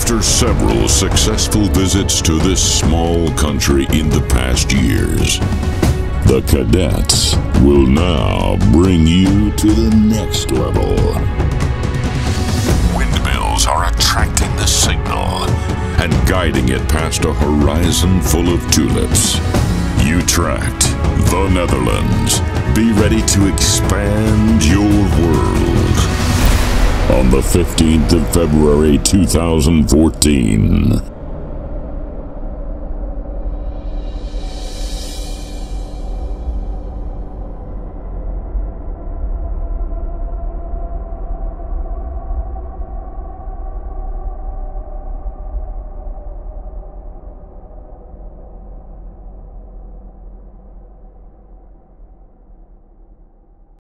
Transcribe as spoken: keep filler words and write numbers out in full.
After several successful visits to this small country in the past years, the Cadets will now bring you to the next level. Windmills are attracting the signal and guiding it past a horizon full of tulips. Utrecht, the Netherlands. Be ready to expand your world. On the fifteenth of February two thousand fourteen.